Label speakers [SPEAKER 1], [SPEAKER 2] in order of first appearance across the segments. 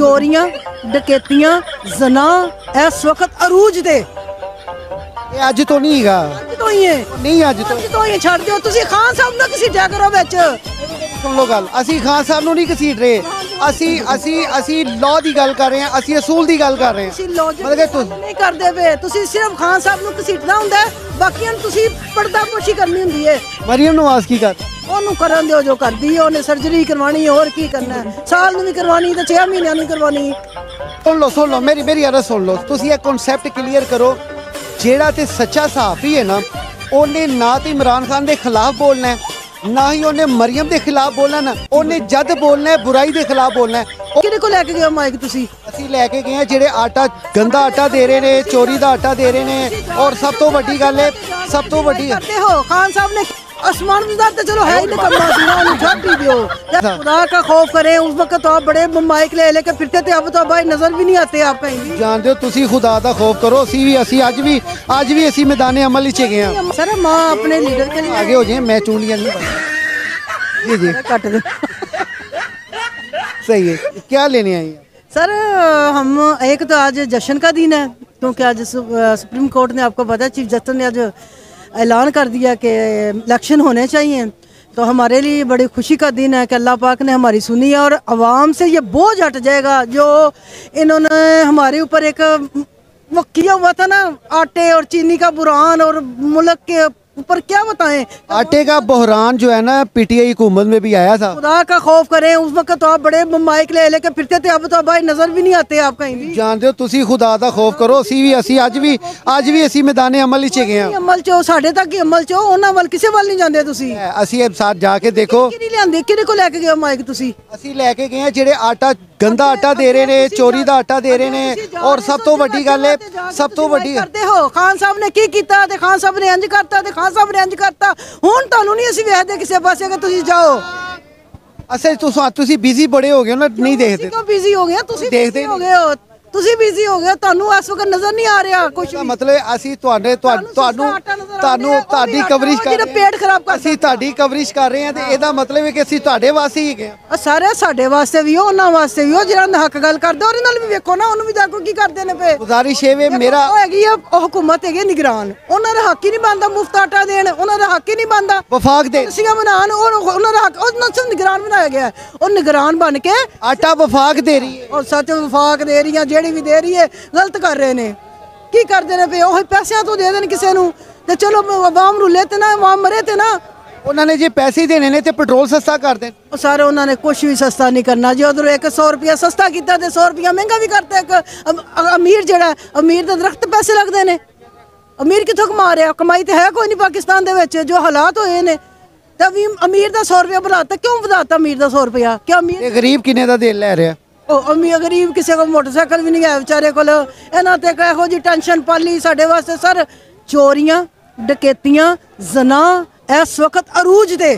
[SPEAKER 1] चोरियां डकैतियां जना इस वक्त अरूज दे
[SPEAKER 2] ਇਹ ਅੱਜ ਤੋਂ ਨਹੀਂ ਹੈਗਾ
[SPEAKER 1] ਅੱਜ ਤੋਂ ਹੀ ਹੈ
[SPEAKER 2] ਨਹੀਂ ਅੱਜ ਤੋਂ
[SPEAKER 1] ਅੱਜ ਤੋਂ ਹੀ ਛੱਡ ਦਿਓ ਤੁਸੀਂ ਖਾਨ ਸਾਹਿਬ ਨੂੰ ਘਸੀਟਿਆ ਕਰੋ ਵਿੱਚ
[SPEAKER 2] ਸੁਣ ਲਓ ਗੱਲ ਅਸੀਂ ਖਾਨ ਸਾਹਿਬ ਨੂੰ ਨਹੀਂ ਘਸੀਟ ਰਹੇ ਅਸੀਂ ਲਾਅ ਦੀ ਗੱਲ ਕਰ ਰਹੇ ਹਾਂ ਅਸੀਂ ਅਸੂਲ ਦੀ ਗੱਲ ਕਰ ਰਹੇ ਹਾਂ
[SPEAKER 1] ਤੁਸੀਂ ਲੌਜਿਕ
[SPEAKER 2] ਮਤਲਬ ਕਿ ਤੁਸੀਂ
[SPEAKER 1] ਨਹੀਂ ਕਰਦੇ ਵੇ ਤੁਸੀਂ ਸਿਰਫ ਖਾਨ ਸਾਹਿਬ ਨੂੰ ਘਸੀਟਣਾ ਹੁੰਦਾ ਹੈ, ਬਾਕੀਆਂ ਨੂੰ ਤੁਸੀਂ ਪਰਦਾਪੋਸ਼ੀ ਕਰਨੀ ਹੁੰਦੀ ਹੈ
[SPEAKER 2] ਮਰੀਮ ਨਵਾਜ਼ ਕੀ ਕਰ
[SPEAKER 1] ਉਹਨੂੰ ਕਰਨ ਦਿਓ ਜੋ ਕਰਦੀ ਹੈ ਉਹਨੇ ਸਰਜਰੀ ਕਰਵਾਣੀ ਹੈ ਹੋਰ ਕੀ ਕਰਨਾ ਹੈ ਸਾਲ ਨੂੰ ਵੀ ਕਰਵਾਣੀ ਤੇ 6 ਮਹੀਨਿਆਂ ਨੂੰ ਕਰਵਾਣੀ
[SPEAKER 2] ਸੁਣ ਲਓ ਮੇਰੀ ਅਰਜ਼ ਸੁਣ ਲਓ ਤੁਸੀਂ ਇਹ ਕਨਸੈਪਟ ਕਲੀਅਰ ਕਰੋ ਜਿਹੜਾ ਤੇ ਸੱਚਾ ਸਹਾਫੀ ਹੈ ਨਾ ਉਹਨੇ ਨਾ ਤੇ ਇਮਰਾਨ ਖਾਨ ਦੇ ਖਿਲਾਫ ਬੋਲਣਾ ਹੈ ਨਾ ਹੀ ਉਹਨੇ ਮਰੀਮ ਦੇ ਖਿਲਾਫ ਬੋਲਣਾ ਉਹਨੇ ਜਦ ਬੋਲਣਾ ਹੈ ਬੁਰਾਈ ਦੇ ਖਿਲਾਫ ਬੋਲਣਾ ਹੈ
[SPEAKER 1] ਕਿਹਦੇ ਕੋਲ ਲੈ ਕੇ ਗਏ ਮਾਈਕ ਤੁਸੀਂ
[SPEAKER 2] ਅਸੀਂ ਲੈ ਕੇ ਗਏ ਹਾਂ ਜਿਹੜੇ ਆਟਾ ਗੰਦਾ ਆਟਾ ਦੇ ਰਹੇ ਨੇ ਚੋਰੀ ਦਾ ਆਟਾ ਦੇ ਰਹੇ ਨੇ ਔਰ ਸਭ ਤੋਂ ਵੱਡੀ ਗੱਲ ਹੈ ਸਭ ਤੋਂ ਵੱਡੀ
[SPEAKER 1] करते हो खान साहब ने आसमान गुजार तो चलो है ही निकम्मा सी ना उन्हें छੱਡ ही दियो खुदा का खौफ करें उस वक्त तो आप बड़े माइक ले लेके फिरते थे अब तो भाई नजर भी नहीं आते आप कहीं
[SPEAKER 2] ਜਾਣਦੇ ਹੋ ਤੁਸੀਂ ਖੁਦਾ ਦਾ ਖੌਫ ਕਰੋ ਅਸੀਂ ਅੱਜ ਵੀ ਅਸੀਂ ਮੈਦਾਨੇ ਅਮਲ ਵਿੱਚ ਗਏ ਹਾਂ
[SPEAKER 1] सर माँ अपने लीडर के लिए
[SPEAKER 2] आगे हो जाए मैं चूंडियां नहीं पढ़ी जी
[SPEAKER 1] कट दो
[SPEAKER 2] सही है क्या लेने आई है
[SPEAKER 1] सर हम एक तो आज जश्न का दिन है क्योंकि आज सुप्रीम कोर्ट ने आपको पता चीफ जस्टिस ने आज ऐलान कर दिया कि इलेक्शन होने चाहिए तो हमारे लिए बड़ी खुशी का दिन है कि अल्लाह पाक ने हमारी सुनी है और आवाम से ये बोझ हट जाएगा जो इन्होंने हमारे ऊपर एक वो किया हुआ था ना आटे और चीनी का बुरहान और मुल्क के ऊपर क्या बताएं
[SPEAKER 2] आटे का बहरान जो है ना पीटीआई हुकूमत में भी आया था
[SPEAKER 1] खुदा का खौफ करें उस वक्त तो आप बड़े माइक ले लेके फिरते थे अब तो भाई नजर भी नहीं आते आप कहीं भी
[SPEAKER 2] ਜਾਣਦੇ ਹੋ ਤੁਸੀਂ ਖੁਦਾ ਦਾ ਖੌਫ ਕਰੋ ਅਸੀਂ ਅੱਜ ਵੀ ਅਸੀਂ ਮੈਦਾਨੇ ਅਮਲ ਵਿੱਚ ਗਏ ਹਾਂ
[SPEAKER 1] ਅਮਲ ਚੋ ਸਾਡੇ ਤੱਕ ਹੀ ਅਮਲ ਚੋ ਉਹਨਾਂ ਵੱਲ ਕਿਸੇ ਵੱਲ ਨਹੀਂ ਜਾਂਦੇ ਤੁਸੀਂ
[SPEAKER 2] ਅਸੀਂ ਇਹ ਸਾਥ ਜਾ ਕੇ ਦੇਖੋ
[SPEAKER 1] ਕਿਹੜੀ ਲਿਆਂਦੇ ਕਿਹਦੇ ਕੋਲ ਲੈ ਕੇ ਗਏ ਮਾਈਕ ਤੁਸੀਂ
[SPEAKER 2] ਅਸੀਂ ਲੈ ਕੇ ਗਏ ਹਾਂ ਜਿਹੜੇ ਆਟਾ ਗੰਦਾ ਆਟਾ ਦੇ ਰਹੇ ਨੇ ਚੋਰੀ ਦਾ ਆਟਾ ਦੇ ਰਹੇ ਨੇ ਔਰ ਸਭ ਤੋਂ ਵੱਡੀ ਗੱਲ ਹੈ ਸਭ ਤੋਂ ਵੱਡੀ
[SPEAKER 1] ਕਰਦੇ ਹੋ ਖਾਨ ਸਾਹਿਬ ਨੇ ਕੀ ਕੀਤਾ ਤੇ ਖਾਨ ਸਾਹਿਬ ਨੇ ਇੰਜ ਕਰਤਾ ਤੇ ਖਾਨ ਸਾਹਿਬ ਨੇ ਇੰਜ ਕਰਤਾ ਹੁਣ ਤੁਹਾਨੂੰ ਨਹੀਂ ਅਸੀਂ ਵੇਖਦੇ ਕਿਸੇ ਪਾਸੇ ਕਿ ਤੁਸੀਂ ਜਾਓ
[SPEAKER 2] ਅਸਲ ਤੁਸੀਂ ਬਿਜ਼ੀ ਬੜੇ ਹੋ ਗਏ ਹੋ ਨਾ ਨਹੀਂ ਦੇਖਦੇ
[SPEAKER 1] ਕਿਉਂ ਬਿਜ਼ੀ ਹੋ ਗਏ ਤੁਸੀਂ
[SPEAKER 2] ਦੇਖਦੇ
[SPEAKER 1] ਹੋ ਗਏ ਹੋ ਤੁਸੀਂ ਬਿਜ਼ੀ ਹੋ ਗਏ ਤੁਹਾਨੂੰ ਇਸ ਵਕਤ ਨਜ਼ਰ ਨਹੀਂ ਆ ਰਿਹਾ ਕੁਝ
[SPEAKER 2] ਦਾ ਮਤਲਬ ਅਸੀਂ ਤੁਹਾਨੂੰ ਤੁਹਾਡੀ ਕਵਰੇਜ ਕਰ ਰਹੇ
[SPEAKER 1] ਪੇਟ ਖਰਾਬ ਕਰ
[SPEAKER 2] ਅਸੀਂ ਤੁਹਾਡੀ ਕਵਰੇਜ ਕਰ ਰਹੇ ਹਾਂ ਤੇ ਇਹਦਾ ਮਤਲਬ ਹੈ ਕਿ ਅਸੀਂ ਤੁਹਾਡੇ ਵਾਸਤੇ ਹੀ ਗਏ
[SPEAKER 1] ਸਾਰੇ ਸਾਡੇ ਵਾਸਤੇ ਵੀ ਉਹਨਾਂ ਵਾਸਤੇ ਵੀ ਜਿਹੜਾ ਦਾ ਹੱਕ ਗੱਲ ਕਰਦਾ ਉਹਦੇ ਨਾਲ ਵੀ ਵੇਖੋ ਨਾ ਉਹਨੂੰ ਵੀ ਦੇਖੋ ਕੀ ਕਰਦੇ ਨੇ ਪਏ
[SPEAKER 2] ਗੁਜ਼ਾਰਿਸ਼ ਹੈ ਮੇਰਾ
[SPEAKER 1] ਉਹ ਹੈਗੀ ਆ ਉਹ ਹੁਕੂਮਤ ਹੈਗੀ ਨਿਗਰਾਨ ਉਹਨਾਂ ਦਾ ਹੱਕ ਹੀ ਨਹੀਂ ਬਣਦਾ ਮੁਫਤ ਆਟਾ ਦੇਣ ਉਹਨਾਂ ਦਾ ਹੱਕ ਹੀ ਨਹੀਂ ਬਣਦਾ
[SPEAKER 2] ਵਫਾਕ ਦੇ
[SPEAKER 1] ਸੀਗਾ ਬਣਾਉਣ ਉਹਨਾਂ ਦਾ ਹੱਕ ਉਹਨਾਂ ਨੂੰ ਨਿਗਰਾਨ ਬਣਾਇਆ ਗਿਆ ਉਹ ਨਿਗਰਾਨ ਬਣ ਕੇ
[SPEAKER 2] ਆਟਾ ਵਫਾਕ ਦੇ ਰਹੀ ਹੈ
[SPEAKER 1] ਔਰ ਸੱਚ ਵਫਾਕ ਦੇ ਰਹੀ ਹੈ ਜਿਹੜੀ ਵੀ ਦੇ ਰਹੀ ਹੈ ਗਲਤ ਕਰ ਰਹੇ ਨੇ ਕੀ ਕਰਦੇ ਨੇ ਪਏ ਉਹ ਪੈਸਿਆਂ ਤੋਂ ਦੇ ਦੇਣ ਕਿਸੇ ਨੂੰ ਤੇ ਚਲੋ ਆਵਾਮ ਰੁੱਲੇ ਤੇ ਨਾ ਆਵਾਮ ਮਰੇ ਤੇ ਨਾ
[SPEAKER 2] ਉਹਨਾਂ ਨੇ ਜੇ ਪੈਸੇ ਦੇਣੇ ਨੇ ਤੇ ਪੈਟਰੋਲ ਸਸਤਾ ਕਰ ਦੇਣ
[SPEAKER 1] ਉਹ ਸਾਰੇ ਉਹਨਾਂ ਨੇ ਕੁਝ ਵੀ ਸਸਤਾ ਨਹੀਂ ਕਰਨਾ ਜੇ ਉਧਰ 100 ਰੁਪਿਆ ਸਸਤਾ ਕੀਤਾ ਤੇ 100 ਰੁਪਿਆ ਮਹਿੰਗਾ ਵੀ ਕਰਤਾ ਇੱਕ ਅਮੀਰ ਜਿਹੜਾ ਅਮੀਰ ਦੇ ਦਰਖਤ ਪੈਸੇ ਲੱਗਦੇ ਨੇ ਅਮੀਰ ਕਿੱਥੋਂ ਕਮਾ ਰਿਹਾ ਕਮਾਈ ਤੇ ਹੈ ਕੋਈ ਨਹੀਂ ਪਾਕਿਸਤਾਨ ਦੇ ਵਿੱਚ ਜੋ ਹਾਲਾਤ ਹੋਏ ਨੇ ਤਾਂ ਵੀ ਅਮੀਰ ਦਾ 100 ਰੁਪਿਆ ਵਧਾਤਾ ਕਿਉਂ ਵਧਾਤਾ ਅਮੀਰ ਦਾ 100 ਰੁਪਿਆ ਕਿ ਅਮੀਰ
[SPEAKER 2] ਇਹ ਗਰੀਬ ਕਿੰਨੇ ਦਾ ਦਿਲ ਲੈ ਰਿਹਾ
[SPEAKER 1] ਅਮੀਰ ਗਰੀਬ ਕਿਸੇ ਕੋਲ ਮੋਟਰਸਾਈਕਲ ਵੀ ਨਹੀਂ ਹੈ ਵਿਚਾਰੇ ਕੋਲ ਇਹਨਾਂ ਤੇ ਇਹੋ ਜੀ ਟੈਨਸ਼ਨ ਪਾਲੀ ਸਾਡੇ ਵਾਸਤੇ ਸਰ ਚੋਰੀਆਂ ਡਕੈਤੀਆਂ ਜ਼ਨਾ ਇਸ ਵਕਤ ਅਰੂਜ ਤੇ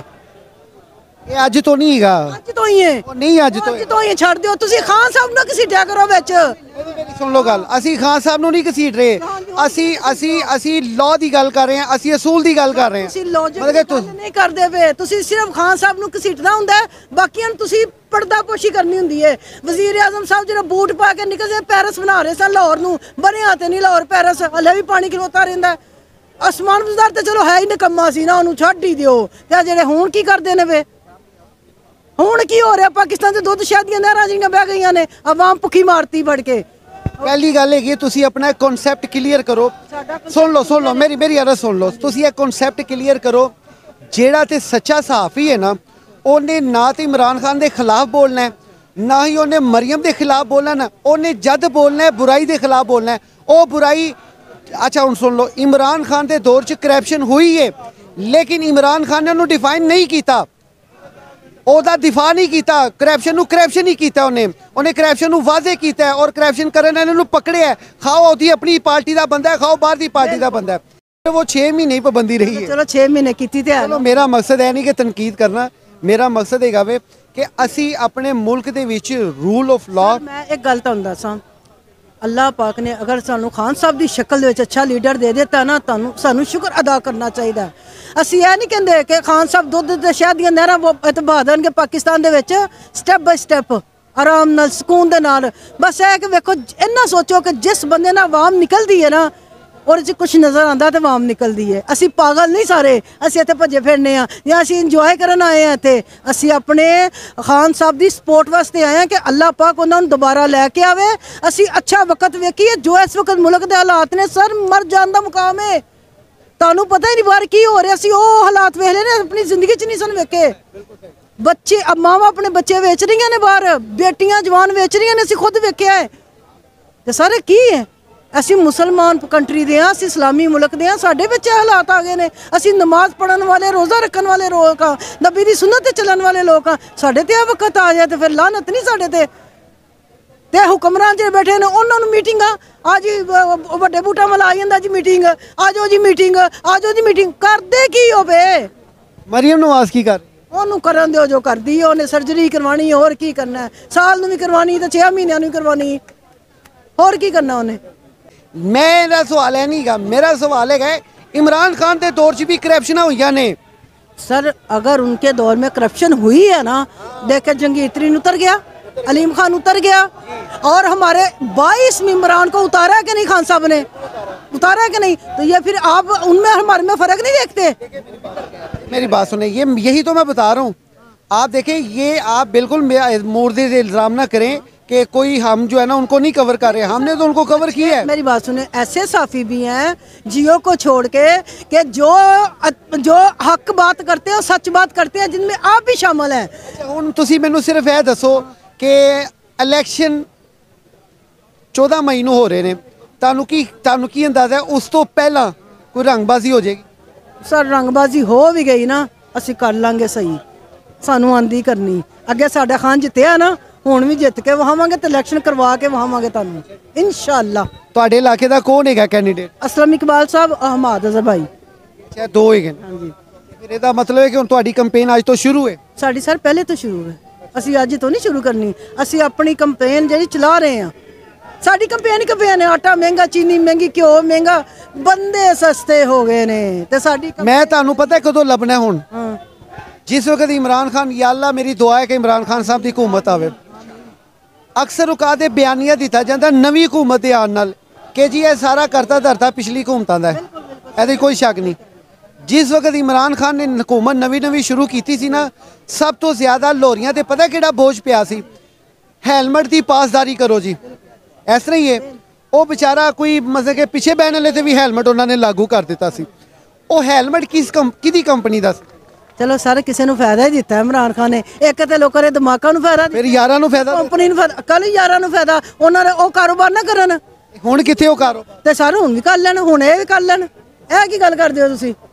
[SPEAKER 2] ਇਹ ਅੱਜ ਤੋਂ ਨਹੀਂ ਹੈਗਾ
[SPEAKER 1] ਅੱਜ ਤੋਂ ਹੀ ਹੈ
[SPEAKER 2] ਨਹੀਂ ਅੱਜ ਤੋਂ
[SPEAKER 1] ਹੀ ਛੱਡ ਦਿਓ ਤੁਸੀਂ ਖਾਨ ਸਾਹਿਬ ਨੂੰ ਘਸੀਟਿਆ ਕਰੋ ਵਿੱਚ
[SPEAKER 2] ਮੇਰੀ ਸੁਣ ਲਓ ਗੱਲ ਅਸੀਂ ਖਾਨ ਸਾਹਿਬ ਨੂੰ ਨਹੀਂ ਘਸੀਟ ਰਹੇ ਅਸੀਂ ਲਾਅ ਦੀ ਗੱਲ ਕਰ ਰਹੇ ਹਾਂ ਅਸੀਂ ਅਸੂਲ ਦੀ ਗੱਲ ਕਰ ਰਹੇ ਹਾਂ
[SPEAKER 1] ਤੁਸੀਂ ਲੌਜਿਕ ਨਹੀਂ ਕਰਦੇ ਵੇ ਤੁਸੀਂ ਸਿਰਫ ਖਾਨ ਸਾਹਿਬ ਨੂੰ ਘਸੀਟਣਾ ਹੁੰਦਾ ਹੈ ਬਾਕੀਆਂ ਨੂੰ ਤੁਸੀਂ ਪਰਦਾਪੋਸ਼ੀ ਕਰਨੀ ਹੁੰਦੀ ਹੈ ਵਜ਼ੀਰ ਆਜ਼ਮ ਸਾਹਿਬ ਜਿਹੜਾ ਬੂਟ ਪਾ ਕੇ ਨਿਕਲਦੇ ਪੈਰਿਸ ਬਣਾ ਰਹੇ ਸਨ ਲਾਹੌਰ ਨੂੰ ਬਣਿਆ ਤੇ ਨਹੀਂ ਲਾਹੌਰ ਪੈਰਿਸ ਹਲੇ ਵੀ ਪਾਣੀ ਖਲੋਤਾ ਰਹਿੰਦਾ ਆਸਮਾਨ ਗੁਜ਼ਾਰ ਤੇ ਚਲੋ ਹੈ ਹੀ ਨਿਕੰਮਾ ਸੀ ਨਾ ਉਹਨੂੰ ਛੱਡ ਹੀ ਦਿਓ ਤੇ ਜਿਹੜੇ ਹੁਣ ਕੀ ਕਰਦੇ ਨੇ ਵੇ ਹੁਣ ਕੀ ਹੋ ਰਿਹਾ ਪਾਕਿਸਤਾਨ ਦੇ ਦੁੱਧ ਸ਼ਹਿਦ ਦੀਆਂ ਨਹਿਰਾਂ ਜਿਹੀਆਂ ਬਹਿ ਗਈਆਂ ਨੇ ਆਵਾਮ ਭੁੱਖੀ ਮਾਰਤੀ ਵੜ ਕੇ
[SPEAKER 2] ਪਹਿਲੀ ਗੱਲ ਹੈਗੀ ਤੁਸੀਂ ਆਪਣਾ ਕਨਸੈਪਟ ਕਲੀਅਰ ਕਰੋ ਸੁਣ ਲਓ ਮੇਰੀ ਅਰਜ਼ ਸੁਣ ਲਓ ਤੁਸੀਂ ਇਹ ਕਨਸੈਪਟ ਕਲੀਅਰ ਕਰੋ ਜਿਹੜਾ ਤੇ ਸੱਚਾ ਸਹਾਫੀ ਹੈ ਨਾ ਉਹਨੇ ਨਾ ਤੇ ਇਮਰਾਨ ਖਾਨ ਦੇ ਖਿਲਾਫ ਬੋਲਣਾ ਹੈ ਨਾ ਹੀ ਉਹਨੇ ਮਰੀਮ ਦੇ ਖਿਲਾਫ ਬੋਲਣਾ ਉਹਨੇ ਜਦ ਬੋਲਣਾ ਹੈ ਬੁਰਾਈ ਦੇ ਖਿਲਾਫ ਬੋਲਣਾ ਹੈ ਉਹ ਬੁਰਾਈ अच्छा ਹੁਣ ਸੁਣ ਲਓ ਇਮਰਾਨ ਖਾਨ ਦੇ ਦੌਰ 'ਚ ਕਰਪਸ਼ਨ ਹੋਈ ਹੈ ਲੇਕਿਨ ਇਮਰਾਨ ਖਾਨ ਨੇ ਉਹਨੂੰ ਡਿਫਾਈਨ ਨਹੀਂ ਕੀਤਾ ਉਹਦਾ ਦਿਫਾ ਨਹੀਂ ਕੀਤਾ ਕਰਪਸ਼ਨ ਨੂੰ ਕਰਪਸ਼ਨ ਹੀ ਕੀਤਾ ਉਹਨੇ ਕਰਪਸ਼ਨ ਨੂੰ ਵਾਜ਼ੇ ਕੀਤਾ ਔਰ ਕਰਪਸ਼ਨ ਕਰਨ ਵਾਲਿਆਂ ਨੂੰ ਪਕੜਿਆ ਖਾਓ ਉਹਦੀ ਆਪਣੀ ਪਾਰਟੀ ਦਾ ਬੰਦਾ ਖਾਓ ਬਾਹਰ ਦੀ ਪਾਰਟੀ ਦਾ ਬੰਦਾ ਉਹ 6 ਮਹੀਨੇ ਹੀ ਪਾਬੰਦੀ ਰਹੀ ਹੈ
[SPEAKER 1] ਚਲੋ 6 ਮਹੀਨੇ ਕੀਤੀ ਤੇ ਹੈ
[SPEAKER 2] ਮੇਰਾ ਮਕਸਦ ਹੈ ਨਹੀਂ ਕਿ ਤਨਕੀਦ ਕਰਨਾ ਮੇਰਾ ਮਕਸਦ ਹੈਗਾ ਵੇ ਕਿ ਅਸੀਂ ਆਪਣੇ ਮੁਲਕ ਦੇ ਵਿੱਚ ਰੂਲ ਆਫ ਲਾਅ
[SPEAKER 1] ਮੈਂ ਇੱਕ ਗੱਲ ਤੁਹਾਨੂੰ ਦੱਸਾਂ ਅੱਲਾਹ ਪਾਕ ਨੇ ਅਗਰ ਸਾਨੂੰ ਖਾਨ ਸਾਹਿਬ ਦੀ ਸ਼ਕਲ ਦੇ ਵਿੱਚ ਅੱਛਾ ਲੀਡਰ ਦੇ ਦਿੱਤਾ ਨਾ ਸਾਨੂੰ ਸ਼ੁਕਰ ਅਦਾ ਕਰਨਾ ਚਾਹੀਦਾ ਅਸੀਂ ਇਹ ਨਹੀਂ ਕਹਿੰਦੇ ਕਿ ਖਾਨ ਸਾਹਿਬ ਦੁੱਧ ਤੇ ਸ਼ਹਿਦ ਦੀਆਂ ਨਹਿਰਾਂ ਬਹਾ ਦੇਣਗੇ ਪਾਕਿਸਤਾਨ ਦੇ ਵਿੱਚ ਸਟੈਪ ਬਾਈ ਸਟੈਪ ਆਰਾਮ ਨਾਲ ਸਕੂਨ ਦੇ ਨਾਲ। ਬਸ ਇਹ ਕਿ ਵੇਖੋ ਇੰਨਾ ਸੋਚੋ ਕਿ ਜਿਸ ਬੰਦੇ ਨਾਲ ਆਵਾਮ ਨਿਕਲਦੀ ਹੈ ਨਾ ਉਹਦੇ 'ਚ ਕੁਝ ਨਜ਼ਰ ਆਉਂਦਾ ਤੇ ਆਵਾਮ ਨਿਕਲਦੀ ਹੈ। ਅਸੀਂ ਪਾਗਲ ਨਹੀਂ ਸਾਰੇ, ਅਸੀਂ ਇੱਥੇ ਭੱਜੇ ਫਿਰਨੇ ਆ ਜਾਂ ਅਸੀਂ ਇੰਜੋਏ ਕਰਨ ਆਏ ਆ ਇੱਥੇ। ਅਸੀਂ ਆਪਣੇ ਖਾਨ ਸਾਹਿਬ ਦੀ ਸਪੋਰਟ ਵਾਸਤੇ ਆਏ ਆ ਕਿ ਅੱਲਾਹ ਪਾਕ ਉਹਨਾਂ ਨੂੰ ਦੁਬਾਰਾ ਲੈ ਕੇ ਆਵੇ। ਅਸੀਂ ਅੱਛਾ ਵਕਤ ਵੇਖੀਏ। ਜੋ ਇਸ ਵਕਤ ਮੁਲਕ ਦੇ ਹਾਲਾਤ ਨੇ ਸਰ ਮਰ ਜਾਣ ਦਾ ਮੁਕਾਮ ਹੈ। ਤੁਹਾਨੂੰ ਪਤਾ ਹੀ ਨਹੀਂ ਬਾਹਰ ਕੀ ਹੋ ਰਿਹਾ। ਅਸੀਂ ਉਹ ਹਾਲਾਤ ਵੇਖ ਲਏ ਨੇ ਆਪਣੀ ਜ਼ਿੰਦਗੀ 'ਚ ਨਹੀਂ ਸਨ ਵੇਖੇ। ਬੱਚੇ ਮਾਵਾਂ ਆਪਣੇ ਬੱਚੇ ਵੇਚ ਰਹੀਆਂ ਨੇ ਬਾਹਰ, ਬੇਟੀਆਂ ਜਵਾਨ ਵੇਚ ਰਹੀਆਂ ਨੇ। ਅਸੀਂ ਖੁਦ ਵੇਖਿਆ ਹੈ। ਤੇ ਸਾਰੇ ਕੀ ਹੈ? ਅਸੀਂ ਮੁਸਲਮਾਨ ਕੰਟਰੀ ਦੇ ਹਾਂ, ਅਸੀਂ ਇਸਲਾਮੀ ਮੁਲਕ ਦੇ ਹਾਂ, ਸਾਡੇ ਵਿੱਚ ਇਹ ਹਾਲਾਤ ਆ ਗਏ ਨੇ। ਅਸੀਂ ਨਮਾਜ਼ ਪੜ੍ਹਨ ਵਾਲੇ, ਰੋਜ਼ਾ ਰੱਖਣ ਵਾਲੇ ਲੋਕ ਹਾਂ, ਨਬੀ ਦੀ ਸੁਨਨਤ ਤੇ ਚੱਲਣ ਵਾਲੇ ਲੋਕ ਹਾਂ। ਸਾਡੇ ਤੇ ਇਹ ਵਕਤ ਆ ਜਾਏ ਤੇ ਫਿਰ ਲਾਨਤ ਨਹੀਂ ਸਾਡੇ ਤੇ ਹੁਕਮਰਾਨ ਜਿਹੜੇ ਬੈਠੇ ਨੇ ਉਹਨਾਂ ਨੂੰ ਮੀਟਿੰਗਾਂ ਆ ਜੀ ਵੱਡੇ ਬੂਟਾ ਵਾਲਾ ਆ ਜਾਂਦਾ ਜੀ ਮੀਟਿੰਗ, ਆ ਜਾਓ ਜੀ ਮੀਟਿੰਗ, ਆ ਜਾਓ ਜੀ ਮੀਟਿੰਗ। ਕਰਦੇ ਕੀ ਹੋਵੇ?
[SPEAKER 2] ਮਰੀਮ ਨਵਾਜ਼ ਕੀ ਕਰ?
[SPEAKER 1] ਉਹਨੂੰ ਕਰਨ ਦਿਓ ਜੋ ਕਰਦੀ ਹੈ। ਉਹਨੇ ਸਰਜਰੀ ਕਰਵਾਣੀ, ਹੋਰ ਕੀ ਕਰਨਾ? ਸਾਲ ਨੂੰ ਵੀ ਕਰਵਾਣੀ ਤੇ 6 ਮਹੀਨਿਆਂ ਨੂੰ ਵੀ ਕਰਵਾਣੀ, ਹੋਰ ਕੀ ਕਰਨਾ ਉਹਨੇ?
[SPEAKER 2] ਮੇਰਾ ਸਵਾਲ ਹੈ ਨਹੀਂਗਾ, ਮੇਰਾ ਸਵਾਲ है इमरान खान के दौर च भी करप्शन हुई ने।
[SPEAKER 1] सर अगर उनके दौर में करप्शन हुई है ना, देखे जंगीर तरीन उतर गया, अलीम खान उतर गया, और हमारे 22 मेंबरान को उतारा है कि नहीं? खान साहब ने उतारा है कि नहीं? तो ये फिर आप उनमें हमारे में फर्क नहीं देखते?
[SPEAKER 2] मेरी बात सुने, ये यही तो मैं बता रहा हूँ। आप देखें, ये आप बिल्कुल मुर्दे से इल्ज़ाम ना करें कि कोई हम जो है ना उनको नहीं कवर कर रहे। हमने तो उनको कवर किया है।
[SPEAKER 1] मेरी बात सुने, ऐसे साफी भी हैं जियो को छोड़ के कि जो हक बात करते हैं और सच बात करते हैं, जिनमें आप भी शामिल हैं।
[SPEAKER 2] ਹੁਣ ਤੁਸੀਂ ਮੈਨੂੰ ਸਿਰਫ ਇਹ ਦੱਸੋ ਕਿ ਇਲੈਕਸ਼ਨ 14 ਮਈ ਨੂੰ ਹੋ ਰਹੇ ਨੇ, ਤੁਹਾਨੂੰ ਕੀ ਅੰਦਾਜ਼ਾ ਹੈ ਉਸ ਤੋਂ ਪਹਿਲਾਂ ਕੋਈ ਰੰਗਬਾਜ਼ੀ ਹੋ ਜਾਏਗੀ?
[SPEAKER 1] ਸਰ ਰੰਗਬਾਜ਼ੀ ਹੋ ਵੀ ਗਈ ਨਾ, ਅਸੀਂ ਕਰ ਲਾਂਗੇ ਸਹੀ। ਸਾਨੂੰ ਆਂਦੀ ਕਰਨੀ। ਅੱਗੇ ਸਾਡਾ ਖਾਨ ਜਿੱਤਿਆ ਨਾ, ਹੁਣ ਵੀ ਜਿੱਤ ਕੇ ਵਹਾਵਾਂਗੇ ਤੇ ਇਲੈਕਸ਼ਨ ਕਰਵਾ ਕੇ ਵਹਾਵਾਂਗੇ ਤੁਹਾਨੂੰ ਇਨਸ਼ਾਅੱਲਾ।
[SPEAKER 2] ਤੁਹਾਡੇ ਇਲਾਕੇ ਦਾ ਕੌਣ ਹੈਗਾ ਕੈਂਡੀਡੇਟ?
[SPEAKER 1] ਅਸਲਮ ਇਕਬਾਲ ਸਾਹਿਬ, ਅਹਮਦ ਅਜ਼ਹਰ ਭਾਈ।
[SPEAKER 2] ਅੱਛਾ, ਦੋ ਹੈਗੇ ਨੇ।
[SPEAKER 1] ਹਾਂਜੀ।
[SPEAKER 2] ਫਿਰ ਇਹਦਾ ਮਤਲਬ ਹੈ ਕਿ ਹੁਣ ਤੁਹਾਡੀ ਕੈਂਪੇਨ ਅੱਜ ਤੋਂ ਸ਼ੁਰੂ ਹੈ?
[SPEAKER 1] ਸਾਡੀ ਸਰ ਪਹਿਲੇ ਤੋਂ ਸ਼ੁਰੂ ਹੈ। ਅਸੀਂ ਅੱਜ ਤੋਂ ਨਹੀਂ ਸ਼ੁਰੂ ਕਰਨੀ। ਅਸੀਂ ਆਪਣੀ ਕੈਂਪੇਨ ਜਿਹੜੀ ਚਲਾ ਰਹੇ ਹਾਂ। ਸਾਡੀ ਕੈਂਪੇਨ ਹੈ। ਆਟਾ ਮਹਿੰਗਾ, ਚੀਨੀ ਮਹਿੰਗੀ, ਘਿਓ ਮਹਿੰਗਾ, ਬੰਦੇ ਸਸਤੇ ਹੋ ਗਏ ਨੇ ਤੇ ਸਾਡੀ
[SPEAKER 2] ਮੈਂ ਤੁਹਾਨੂੰ ਪਤਾ ਕਦੋਂ ਲੱਭਣਾ ਹੁਣ?
[SPEAKER 1] ਹਾਂ।
[SPEAKER 2] ਜਿਸ ਵਕਤ ਇਮਰਾਨ ਖਾਨ, या अल्लाह मेरी दुआ है कि इमरान खान साहब की हुकूमत आवे। अक्सर औकात ਇਹ ਬਿਆਨੀਆ ਦਿੱਤਾ ਜਾਂਦਾ ਨਵੀਂ हुकूमत ਦੇ ਆਉਣ ਨਾਲ ਕਿ ਜੀ ਇਹ ਸਾਰਾ ਕਰਤਾ ਧਰਤਾ ਪਿਛਲੀ हुकूमਤਾਂ ਦਾ ਹੈ, ਇਹਦੀ ਕੋਈ ਸ਼ੱਕ ਨਹੀਂ। ਜਿਸ ਵਕਤ ਇਮਰਾਨ ਖਾਨ ਨੇ हुकूमत ਨਵੀਂ ਸ਼ੁਰੂ ਕੀਤੀ ਸੀ ਨਾ, ਸਭ ਤੋਂ ਜ਼ਿਆਦਾ ਲੋਰੀਆਂ ਤੇ ਪਤਾ ਕਿਹੜਾ ਬੋਝ ਪਿਆ ਸੀ? ਹੈਲਮਟ ਦੀ ਪਾਸਦਾਰੀ ਕਰੋ ਜੀ। ਇਸ ਤਰ੍ਹਾਂ ਹੀ ਹੈ। ਉਹ ਵਿਚਾਰਾ ਕੋਈ ਮਤਲਬ ਕਿ ਪਿੱਛੇ ਬਹਿਣ ਵਾਲੇ ਤੇ ਵੀ ਹੈਲਮਟ ਉਹਨਾਂ ਨੇ ਲਾਗੂ ਕਰ ਦਿੱਤਾ ਸੀ। ਉਹ ਹੈਲਮਟ ਕਿਹਦੀ ਕੰਪਨੀ ਦਾ ਸੀ?
[SPEAKER 1] ਚਲੋ ਸਾਰੇ ਕਿਸੇ ਨੂੰ ਫਾਇਦਾ ਹੀ ਦਿੱਤਾ ਇਮਰਾਨ ਖਾਨ ਨੇ। ਇੱਕ ਤੇ ਲੋਕਾਂ ਦੇ ਦਿਮਾਗਾਂ ਨੂੰ ਫਾਇਦਾ,
[SPEAKER 2] ਫਿਰ ਯਾਰਾਂ ਨੂੰ ਫਾਇਦਾ,
[SPEAKER 1] ਕੰਪਨੀ ਨੂੰ ਫਾਇਦਾ, ਕੱਲ ਯਾਰਾਂ ਨੂੰ ਫਾਇਦਾ। ਉਹਨਾਂ ਨੇ ਉਹ ਕਾਰੋਬਾਰ ਨਾ ਕਰਨ
[SPEAKER 2] ਹੁਣ ਕਿੱਥੇ ਉਹ ਕਾਰੋਬਾਰ?
[SPEAKER 1] ਤੇ ਸਾਰੇ ਹੁਣ ਵੀ ਕਰ ਲੈਣ, ਹੁਣ ਇਹ ਵੀ ਕਰ ਲੈਣ। ਇਹ ਕੀ ਗੱਲ ਕਰਦੇ ਹੋ ਤੁਸੀਂ?